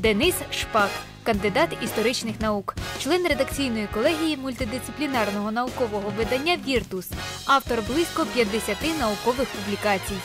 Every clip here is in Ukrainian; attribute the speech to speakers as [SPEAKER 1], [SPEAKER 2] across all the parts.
[SPEAKER 1] Денис Шпак, кандидат історичних наук, член редакційної колегії мультидисциплінарного наукового видання «Віртус», автор близько 50 наукових публікацій.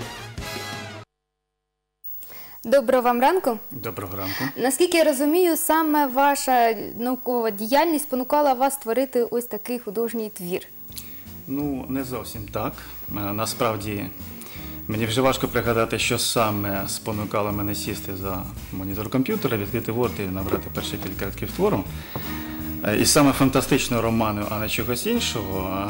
[SPEAKER 2] Доброго вам ранку.
[SPEAKER 3] Доброго ранку.
[SPEAKER 2] Наскільки я розумію, саме ваша наукова діяльність спонукала вас створити ось такий художній твір.
[SPEAKER 3] Ну, не зовсім так. Насправді, мені вже важко пригадати, що саме спонукало мене сісти за монітор комп'ютера, відкрити Word і набрати перші кілька рядків твору. І саме фантастичного роману, а не чогось іншого.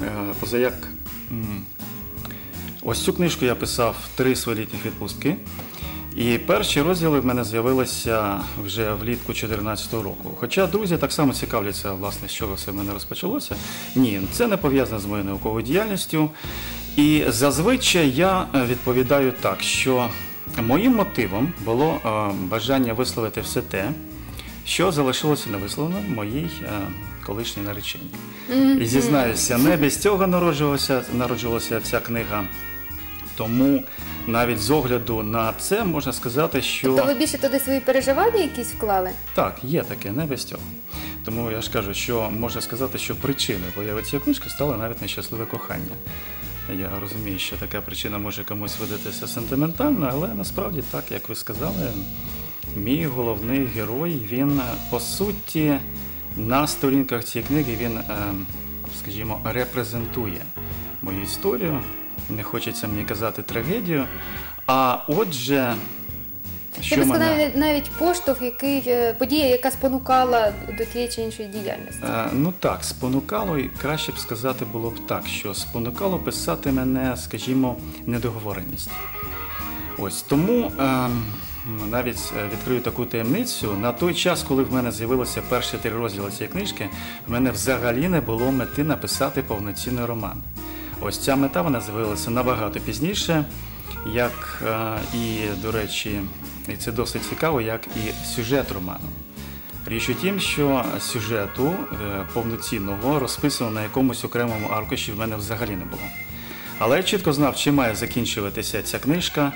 [SPEAKER 3] Ось цю книжку я писав 3 свої літніх відпустки. І перші розділи в мене з'явилися вже влітку 2014 року. Хоча друзі так само цікавляться, власне, з чого все в мене розпочалося. Ні, це не пов'язано з моєю науковою діяльністю. І зазвичай я відповідаю так, що моїм мотивом було бажання висловити все те, що залишилося невисловлено в моїй колишній нареченій. І зізнаюся, не без цього народжувалася ця книга. Тому навіть з огляду на це можна сказати, що...
[SPEAKER 2] Тобто ви більше туди свої переживання якісь вклали?
[SPEAKER 3] Так, є таке, не без цього. Тому я ж кажу, що можна сказати, що причиною появи цієї книжки стало навіть нещасливе кохання. Я розумію, що така причина може комусь видатися сентиментально, але насправді так, як ви сказали, мій головний герой, він, по суті, на сторінках цієї книги, він, скажімо, репрезентує мою історію. Не хочеться мені казати трагедію, а отже,
[SPEAKER 2] що мене... Я би сказала, навіть поштовх, подія, яка спонукала до тієї чи іншої діяльності.
[SPEAKER 3] Ну так, спонукало, і краще б сказати було б так, що спонукало писати мене, скажімо, недоговореність. Ось, тому навіть відкрию таку таємницю, на той час, коли в мене з'явилися перші 3 розділи цієї книжки, в мене взагалі не було мети написати повноцінний роман. Ось ця мета, вона з'явилася набагато пізніше, як і, до речі, і це досить цікаво, як і сюжет роману. Річ у тім, що сюжету повноцінного розписаного на якомусь окремому аркуші в мене взагалі не було. Але я чітко знав, чим має закінчуватися ця книжка,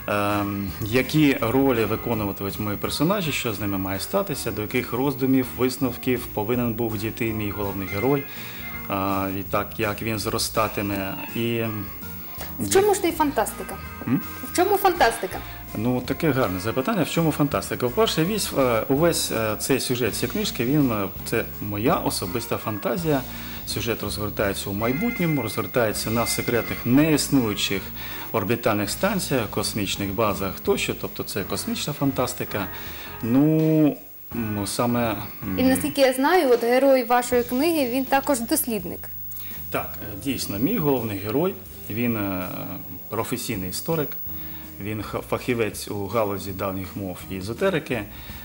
[SPEAKER 3] які ролі виконуватимуть мої персонажі, що з ними має статися, до яких роздумів, висновків повинен був дійти мій головний герой. І так, як він зростатиме.
[SPEAKER 2] В чому ж ти фантастика? В чому фантастика?
[SPEAKER 3] Ну, таке гарне запитання. В чому фантастика? По-перше, увесь цей сюжет цієї книжки, це моя особиста фантазія. Сюжет розгортається у майбутньому, розгортається на секретних неіснуючих орбітальних станціях, космічних базах тощо, тобто це космічна фантастика. Саме...
[SPEAKER 2] І наскільки я знаю, от герой вашої книги, він також дослідник.
[SPEAKER 3] Так, дійсно, мій головний герой, він професійний історик, він фахівець у галузі давніх мов і езотерики.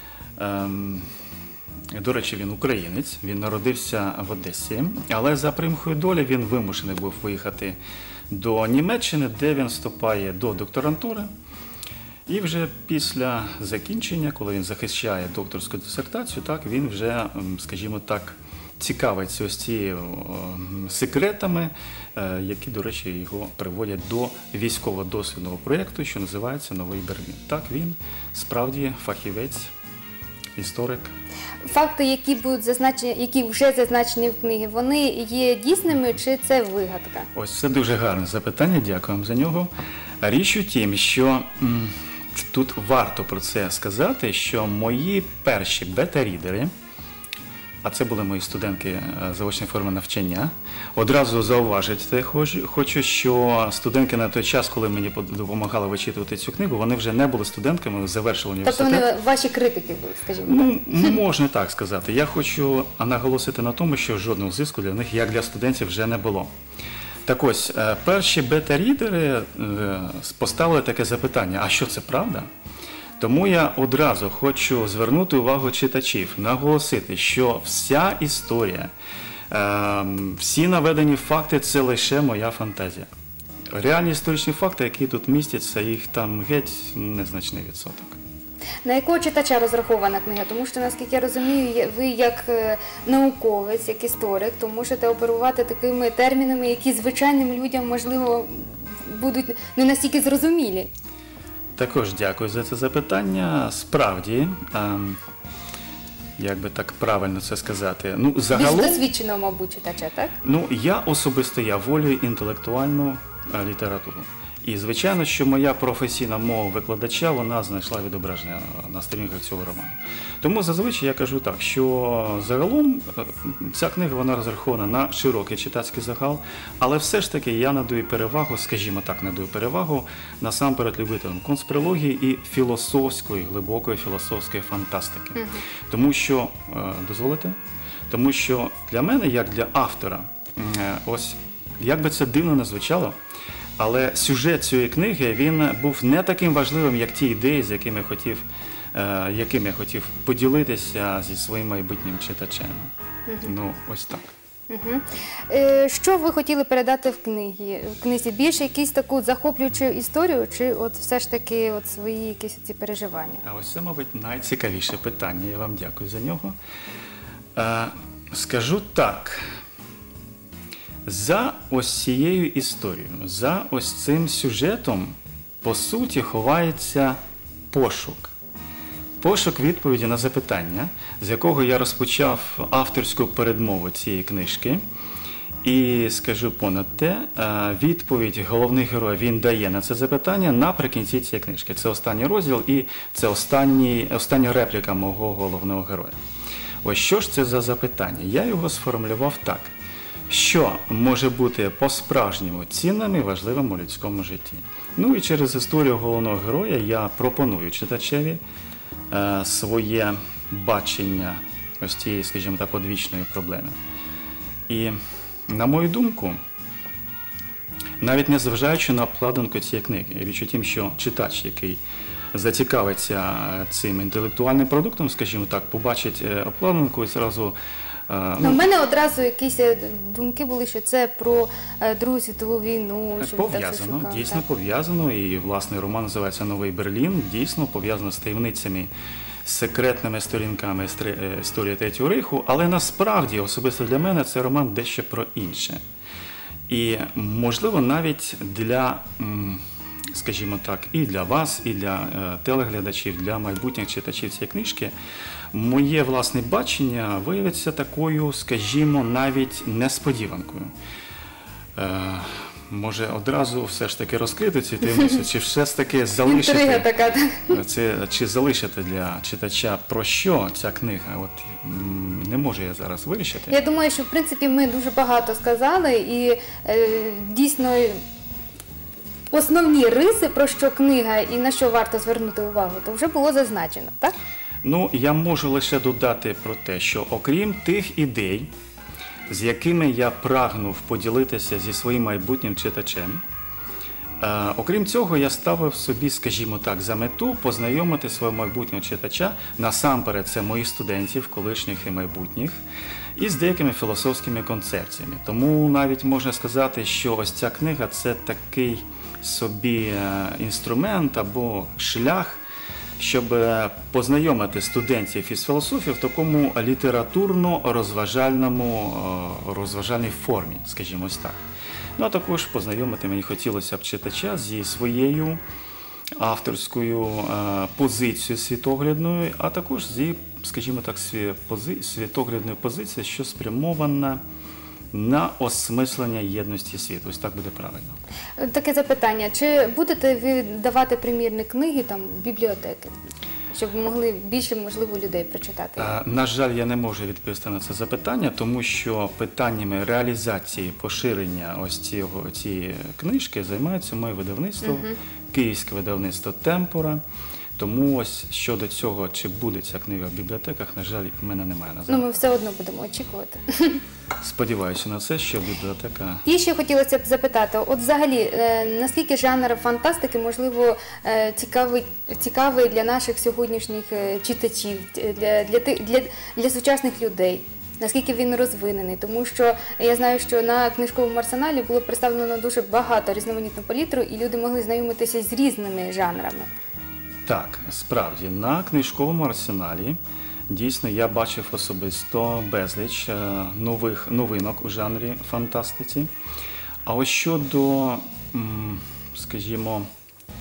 [SPEAKER 3] До речі, він українець, він народився в Одесі, але за примхою долі він вимушений був виїхати до Німеччини, де він вступає до докторантури. І вже після закінчення, коли він захищає докторську дисертацію, так, він вже, скажімо так, цікавиться ось цією секретами, які, до речі, його приводять до військово-дослідного проєкту, що називається «Новий Берлін». Так, він справді фахівець, історик.
[SPEAKER 2] Факти, які вже зазначені в книгі, вони є дійсними чи це вигадка?
[SPEAKER 3] Ось це дуже гарне запитання, дякую вам за нього. Річ у тім, що тут варто про це сказати, що мої перші бета-рідери, а це були мої студентки заочної форми навчання, одразу зауважити хочу, що студентки на той час, коли мені допомагали вичитувати цю книгу, вони вже не були студентками, завершили університет.
[SPEAKER 2] Тобто вони ваші критики були, скажімо так?
[SPEAKER 3] Ну, можна так сказати. Я хочу наголосити на тому, що жодного зиску для них, як для студентів, вже не було. Так ось, перші бета-рідери поставили таке запитання, а що це правда? Тому я одразу хочу звернути увагу читачів, наголосити, що вся історія, всі наведені факти – це лише моя фантазія. Реальні історичні факти, які тут містяться, їх там геть незначний відсоток.
[SPEAKER 2] На якого читача розрахована книга? Тому що, наскільки я розумію, ви як науковець, як історик, то можете оперувати такими термінами, які звичайним людям, можливо, будуть не настільки зрозумілі.
[SPEAKER 3] Також дякую за це запитання. Справді, як би так правильно це сказати, ну,
[SPEAKER 2] Більш
[SPEAKER 3] загалом,
[SPEAKER 2] досвідченого, мабуть, читача, так?
[SPEAKER 3] ну, я особисто волюю інтелектуальну літературу. І, звичайно, що моя професійна мова викладача, вона знайшла відображення на сторінках цього роману. Тому зазвичай я кажу так, що загалом ця книга, вона розрахована на широкий читацький загал, але все ж таки я надаю перевагу, скажімо так, надаю перевагу насамперед любителям конспірології і філософської, глибокої філософської фантастики. Тому що, дозволите? Тому що для мене, як для автора, ось, як би це дивно не звучало, але сюжет цієї книги, він був не таким важливим, як ті ідеї, з якими я хотів поділитися зі своїм майбутнім читачем. Ну, ось так.
[SPEAKER 2] Що ви хотіли передати в книзі? Більше якусь таку захоплюючу історію, чи от все ж таки от свої якісь ці переживання?
[SPEAKER 3] А ось це, мабуть, найцікавіше питання. Я вам дякую за нього. Скажу так. За ось цією історією, за ось цим сюжетом, по суті, ховається пошук. Пошук відповіді на запитання, з якого я розпочав авторську передмову цієї книжки. І скажу понад те, відповідь головний герой, він дає на це запитання наприкінці цієї книжки. Це останній розділ і це остання репліка мого головного героя. Ось що ж це за запитання? Я його сформулював так. Що може бути по-справжньому цінним і важливим у людському житті? Ну і через історію головного героя я пропоную читачеві своє бачення ось цієї, скажімо так, одвічної проблеми. І, на мою думку, навіть не зважаючи на обкладинку цієї книги, і відчуттям, що читач, який зацікавиться цим інтелектуальним продуктом, скажімо так, побачить обкладинку і зразу...
[SPEAKER 2] У мене одразу якісь думки були, що це про Другу світову війну.
[SPEAKER 3] Пов'язано, дійсно пов'язано. І, власне, роман називається «Новий Берлін». Дійсно пов'язано з таємницями, секретними сторінками історії Третього Рейху. Але насправді, особисто для мене, це роман дещо про інше. І, можливо, навіть для, скажімо так, і для вас, і для телеглядачів, для майбутніх читачів цієї книжки, моє власне бачення виявиться такою, скажімо, навіть несподіванкою. Може одразу все ж таки розкрити цю таємницю, чи все ж таки залишити,
[SPEAKER 2] інтрига така, так.
[SPEAKER 3] чи залишити для читача, про що ця книга? От не можу я зараз вирішити.
[SPEAKER 2] Я думаю, що в принципі ми дуже багато сказали і дійсно основні риси, про що книга і на що варто звернути увагу, то вже було зазначено, так?
[SPEAKER 3] Ну, я можу лише додати про те, що окрім тих ідей, з якими я прагнув поділитися зі своїм майбутнім читачем, окрім цього, я ставив собі, скажімо так, за мету познайомити свого майбутнього читача, насамперед це моїх студентів, колишніх і майбутніх, із деякими філософськими концепціями. Тому навіть можна сказати, що ось ця книга – це такий собі інструмент або шлях, щоб познайомити студентів із філософією в такому літературно-розважальній формі, скажімо ось так. Ну, а також познайомити мені хотілося б читача зі своєю авторською позицією світоглядною, а також зі, скажімо так, світоглядною позицією, що спрямована на осмислення єдності світу. Ось так буде правильно.
[SPEAKER 2] Таке запитання. Чи будете ви давати примірні книги там, в бібліотеки, щоб могли більше, можливо, людей прочитати?
[SPEAKER 3] На жаль, я не можу відповісти на це запитання, тому що питаннями реалізації, поширення ось цієї книжки займається моє видавництво, київське видавництво «Темпора». Тому ось щодо цього, чи буде ця книга в бібліотеках, на жаль, в мене немає на
[SPEAKER 2] Ну, ми все одно будемо очікувати.
[SPEAKER 3] Сподіваюся на це, що бібліотека...
[SPEAKER 2] І ще хотілося б запитати, от взагалі, наскільки жанр фантастики, можливо, цікавий для наших сьогоднішніх читачів, для сучасних людей? Наскільки він розвинений? Тому що я знаю, що на книжковому арсеналі було представлено дуже багато різноманітну палітру, і люди могли знайомитися з різними жанрами.
[SPEAKER 3] Так, справді, на книжковому арсеналі дійсно я бачив особисто безліч новинок у жанрі фантастиці. А ось щодо, скажімо,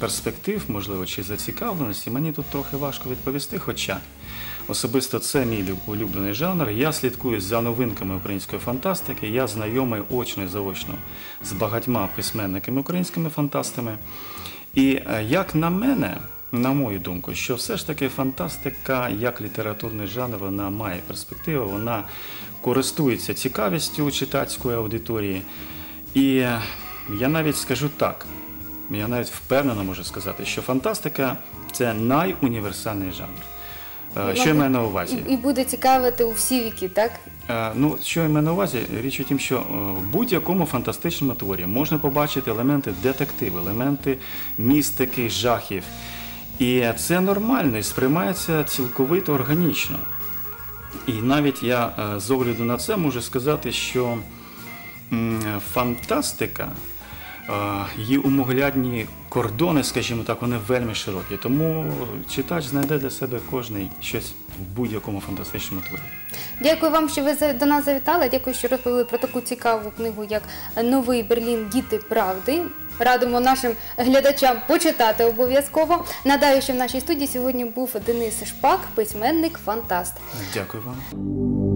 [SPEAKER 3] перспектив, можливо, чи зацікавленості, мені тут трохи важко відповісти, хоча особисто це мій улюблений жанр. Я слідкую за новинками української фантастики, я знайомий очно і заочно з багатьма письменниками українськими фантастами. І як на мене, на мою думку, що все ж таки фантастика як літературний жанр, вона має перспективу, вона користується цікавістю читацької аудиторії. І я навіть скажу так, я навіть впевнено можу сказати, що фантастика – це найуніверсальний жанр. Що я маю на увазі?
[SPEAKER 2] І буде цікавити у всі віки, так?
[SPEAKER 3] Ну, що я маю на увазі? Річ у тім, що в будь-якому фантастичному творі можна побачити елементи детективу, елементи містики, жахів. І це нормально, і сприймається цілковито органічно. І навіть я з огляду на це можу сказати, що фантастика, її умоглядні кордони, скажімо так, вони вельми широкі. Тому читач знайде для себе кожний щось в будь-якому фантастичному творі.
[SPEAKER 2] Дякую вам, що ви до нас завітали. Дякую, що розповіли про таку цікаву книгу, як «Новий Берлін. Діти правди». Радимо нашим глядачам почитати обов'язково. Нагадаю, що в нашій студії сьогодні був Денис Шпак, письменник, фантаст.
[SPEAKER 3] Дякую вам.